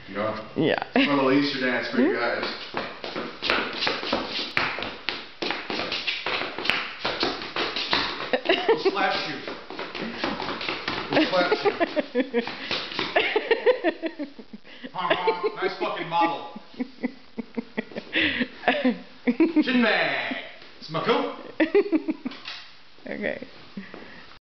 Yeah. Yeah. It's a little Easter dance for you guys. We'll slap you. We'll slap you. Nice fucking model. Shit bag. Smako. Okay.